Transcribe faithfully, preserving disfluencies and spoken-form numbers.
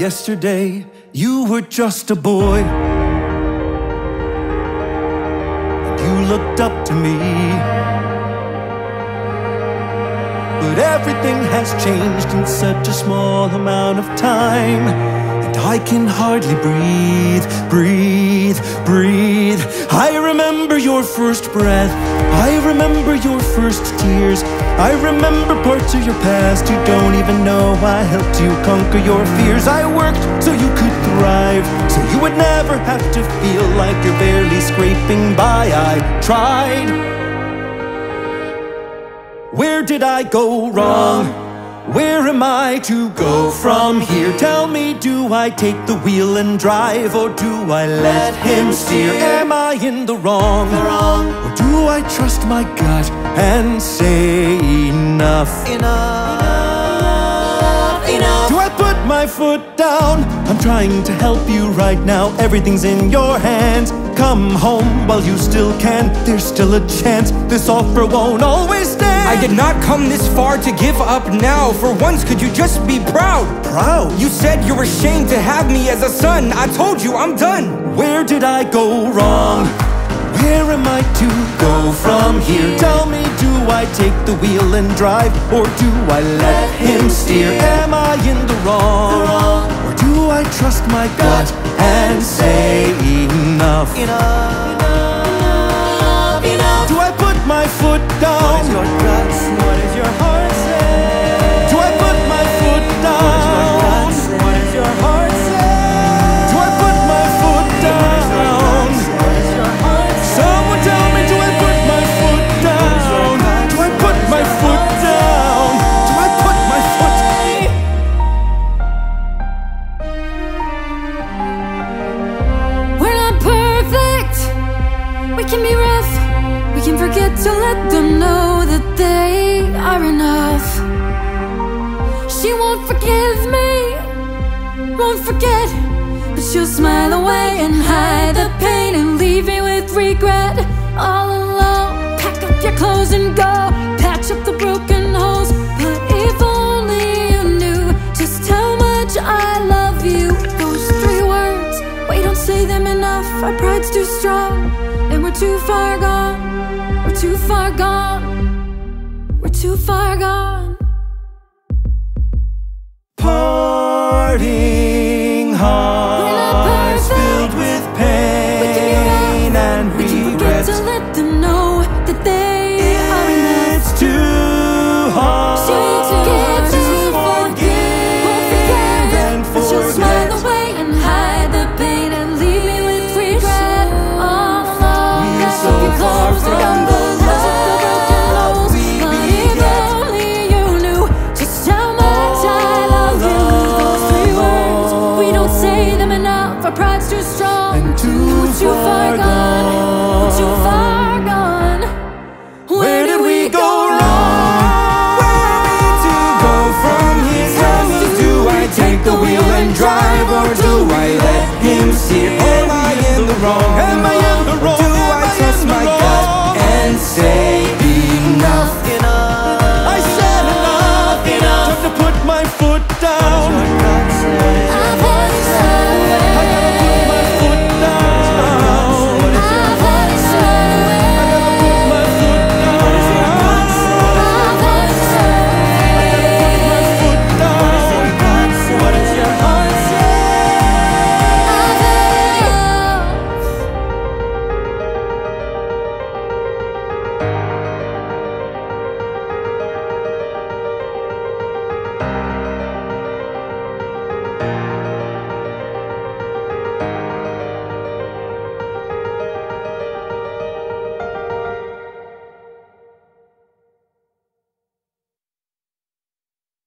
Yesterday, you were just a boy, and you looked up to me. But everything has changed in such a small amount of time, and I can hardly breathe, breathe, breathe. I remember your first breath, I remember your first tears, I remember parts of your past you don't even know. I helped you conquer your fears. I worked so you could thrive, so you would never have to feel like you're barely scraping by. I tried. Where did I go wrong? Where am I to go from here? Tell me, do I take the wheel and drive, or do I let him steer? Am I in the wrong? Or do I trust my gut and say enough? Enough, enough. Do I put my foot down? I'm trying to help you right now. Everything's in your hands. Come home while you still can. There's still a chance this offer won't always stand. I did not come this far to give up now. For once, could you just be proud? Proud? You said you were ashamed to have me as a son. I told you I'm done. Where did I go wrong? Where am I to go from here? Tell me, do I take the wheel and drive, or do I let him steer? Am I in the wrong? Or do I trust my gut and say enough? Enough, enough, enough. Do I put my foot down? What is your guts? What is your heart say? Do I put my foot down? What is your heart say? Do I put my foot down? What is your heart say? Someone tell me, do I put my foot down? Do I put my foot down? Do I put my foot? We're not perfect. We can be rough. We can forget to let them know that they are enough. She won't forgive me, won't forget, but she'll smile away and hide the pain and leave me with regret. All alone, pack up your clothes and go, patch up the broken holes. But if only you knew just how much I love you. Those three words, we don't say them enough. Our pride's too strong, and we're too far gone. We're too far gone. We're too far gone. Parting hearts filled with pain and regret. We can forget to let them know that they are enough. It's too hard She won't forget to to forgive, won't forget, and but she'll smile forget. away and hide the pain and leave me with regret. All alone, We're so your far clothes from and the patch up the broken holes. we But if began. only you knew just how much I love you. Those three words, we don't say them enough. Our pride's too strong, And too and we're too far far gone. We're too gone. far gone. Where did we go wrong? Where are we to go from here? Tell me, do I take the wheel and drive, or do I let him steer? Am I in the wrong? Am I